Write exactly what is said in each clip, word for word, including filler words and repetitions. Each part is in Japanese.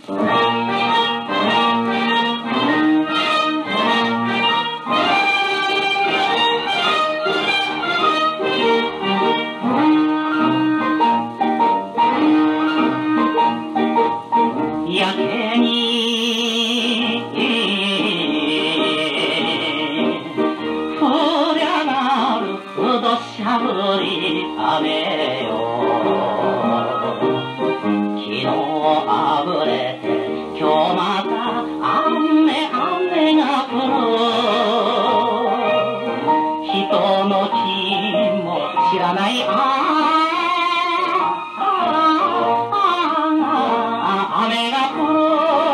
やけに降り上がるうどしゃぶり雨よ、昨日あぶれて今日また雨雨が降る、人の気も知らないあ雨が降る。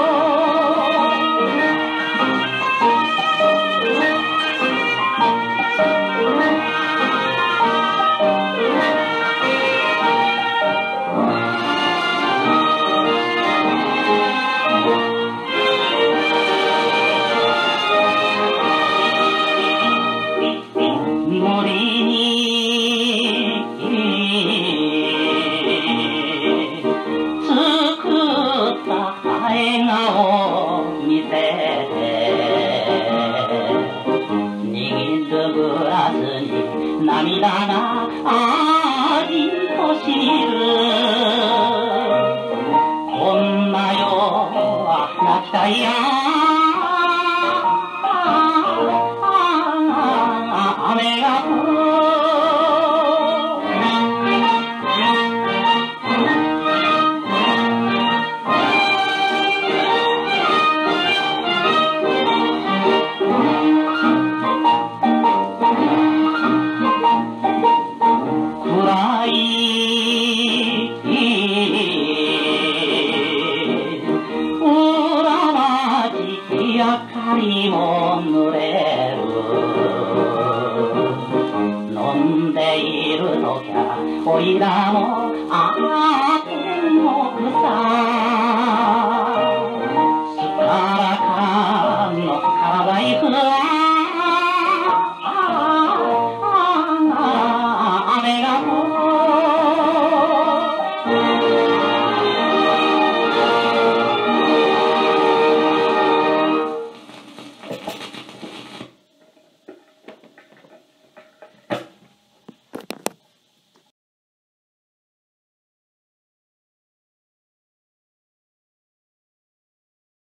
森に作った絵画を見せて、握るグラスに涙がありとしる、こんな夜は泣きたいや雨が降る。暗い裏町明かりも濡れる、飲んでいるときゃおいらもあ